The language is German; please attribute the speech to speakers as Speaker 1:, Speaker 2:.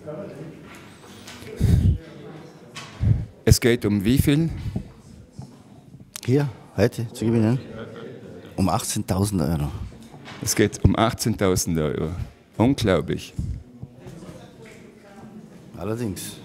Speaker 1: Es geht um wie viel?
Speaker 2: Hier, heute zu gewinnen? Um 18.000 Euro.
Speaker 1: Es geht um 18.000 Euro. Unglaublich.
Speaker 2: Allerdings.